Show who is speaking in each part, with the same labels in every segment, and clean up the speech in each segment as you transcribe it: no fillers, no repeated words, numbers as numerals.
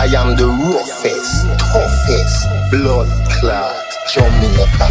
Speaker 1: I am the roughest, toughest, blood clot Jamaica.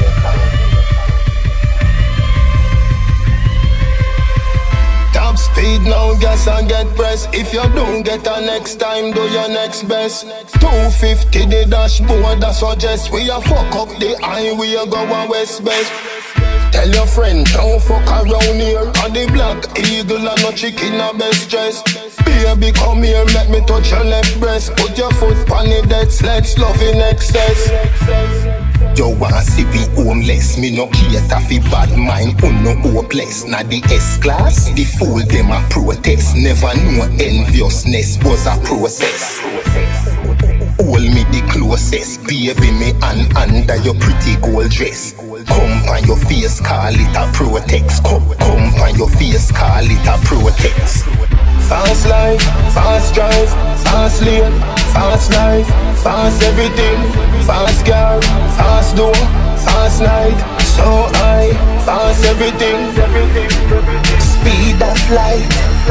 Speaker 1: Top speed now, gas and get press. If you don't get a next time, do your next best. 250 the dashboard, that suggest we a fuck up the highway, go a west best. Tell your friend, don't fuck around here. On the Black Eagle and no chicken a best dress. Baby, come here, make me touch your left breast. Put your foot on the deaths, let's love in excess. You want see we homeless, me no cater fi bad mind, no hopeless. Na the S-class, the fool them a protest. Never know enviousness was a process. Hold me the closest, baby, me and under your pretty gold dress. Come on your face, call it a Protex. Come on your face, call it a Protex. Fast life, fast drive, fast lane, fast life, fast everything. Fast car, fast door, fast night. So high, fast everything. Speed of light,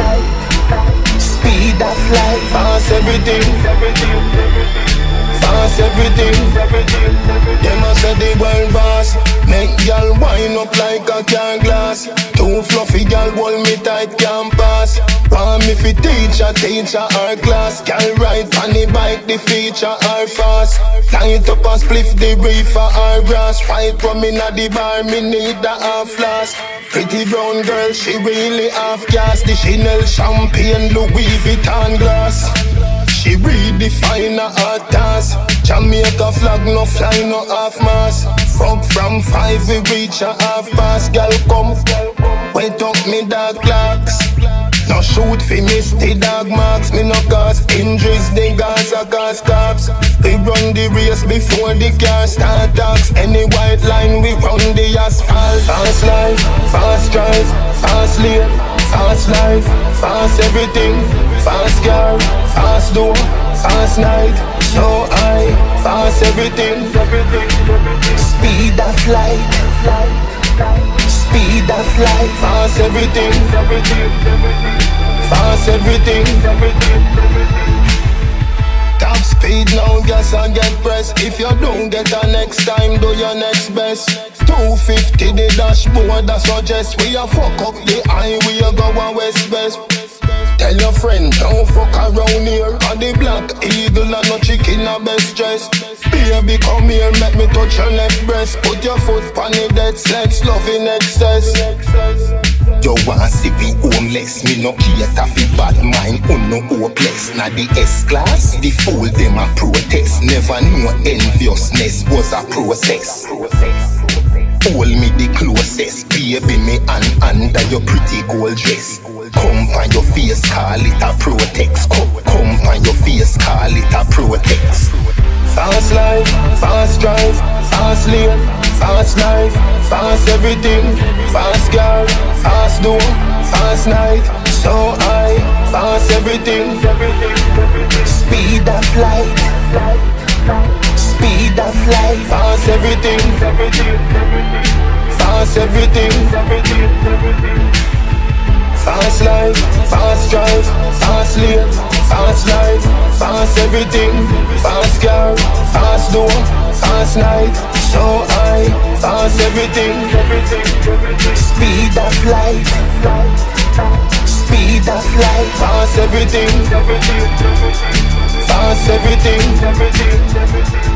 Speaker 1: speed of light. Fast everything, fast everything. Them a say the world boss. Make y'all wind up like a car glass. Too fluffy y'all hold me tight, can't pass. Want me fi teach our class. Girl ride on the bike, the feature are fast. Light up and spliff the reefer our grass. White rum inna the bar, me need a half flask. Pretty brown girl, she really half gas. The Chanel champagne, Louis Vuitton glass. She redefine her hard task. Jamaica flag no fly, no half mass. Fuck from 5 we reach a half past. Girl come, wet up me dark clocks. No shoot fi miss the dog marks. Me no cause injuries, the guards are cause cops. We run the race before the car start talks. Any white line we run the asphalt. Fast life, fast drive, fast lane, fast life, fast everything. Fast car, fast door, fast night. So high, fast everything. Speed of light, speed of light. Fast everything, fast everything. Top speed now, gas and get press. If you don't get a next time, do your next best. 250 the dashboard, that suggest we a fuck up the highway, go a west best. Tell your friend, don't fuck around here. On the Black Eagle and no chicken a best dress. Baby, come here, make me touch your left breast. Put your foot on the deaths, let's love in excess. You want see we homeless, me no cater fi bad mind, no hopeless. Na the S-class, the fool them a protest. Never know enviousness was a process. Hold me the closest, baby, me and under your pretty gold dress. Come on your face, call it a Protex. Come on your face, call it a Protex. Fast life, fast drive, fast lane, fast life, fast everything. Fast car, fast door, fast night. So high, fast everything. Speed of light, speed of light. Fast everything, fast everything. Fast life, fast drive, fast lane, fast life, fast everything. Fast car, fast door, fast night. So high, fast everything. Speed of light, speed of light. Fast everything, fast everything.